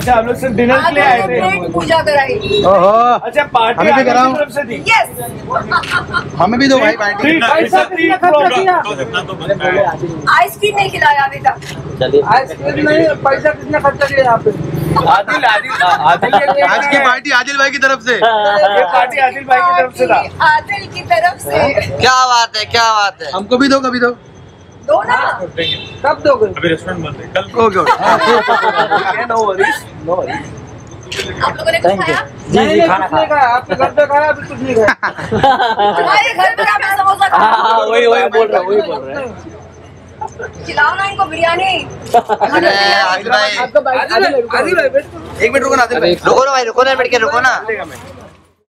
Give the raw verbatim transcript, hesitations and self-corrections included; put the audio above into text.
अच्छा हम लोग सिर्फ डिनर के लिए आए थे। पूजा कराई। ओहो अच्छा पार्टी हमें भी कराओ। तरफ से थी। यस हमें भी दो भाई पार्टी। आइसक्रीम नहीं खिलाया अभी तक। आइसक्रीम नहीं, पैसा कितना खर्चा किया यहाँ पे? आदिल आदिल आदिल आज की पार्टी आदिल भाई की तरफ से। ये पार्टी आदिल भाई की तरफ से था। आदिल की तरफ से। क्या बात है, क्या बात है। हमको भी दो, कभी दो। दो ना। कब दोगे? अभी रेस्टोरेंट बंद है कल। Okay okay. No worries no worries. आप लोगों ने कुछ खाया? नहीं नहीं कुछ नहीं खाया, आपके घर पे खाया, अभी कुछ नहीं खाया। तुम्हारे घर पर आपने समोसा खाया? वही वही बोल रहा वही बोल रहा है। खिलाओ ना इनको बिरयानी। अरे आदिल भाई, आदिल भाई, एक मिनट रुको ना आदिल भाई। रुको ना भाई, रुको ना, बैठ के रुको ना।